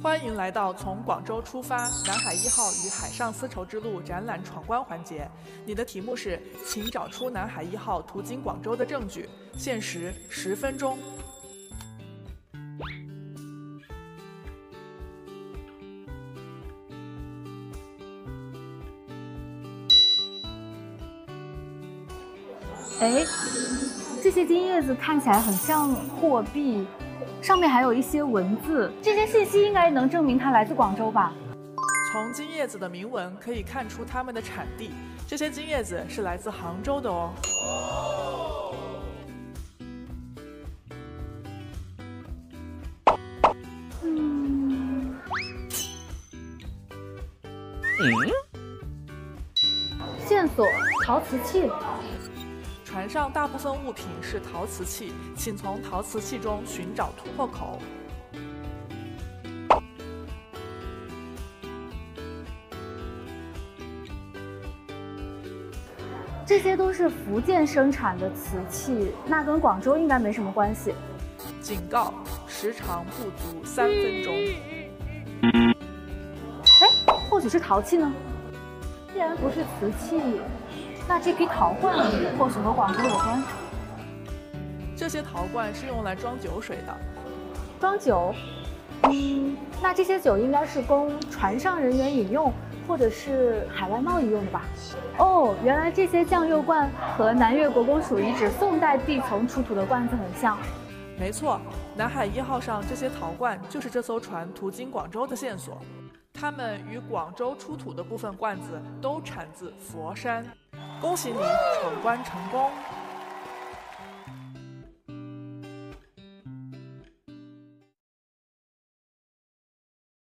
欢迎来到从广州出发南海1号与海上丝绸之路展览闯关环节。你的题目是，请找出南海1号途经广州的证据。限时10分钟。 哎，这些金叶子看起来很像货币，上面还有一些文字，这些信息应该能证明它来自广州吧？ 从金叶子的铭文可以看出它们的产地，这些金叶子是来自杭州的哦。 线索：陶瓷器。 船上大部分物品是陶瓷器，请从陶瓷器中寻找突破口。 这些都是福建生产的瓷器，那跟广州应该没什么关系。 警告：时长不足3分钟。 哎，或许是陶器呢？既然不是瓷器，那这批陶罐或许和广州有关。 这些陶罐是用来装酒水的。 装酒？那这些酒应该是供船上人员饮用，或者是海外贸易用的吧？哦，原来这些酱肉罐和南越国公署遗址宋代地层出土的罐子很像。 没错，南海1号上这些陶罐就是这艘船途经广州的线索。它们与广州出土的部分罐子都产自佛山。恭喜你闯关成功！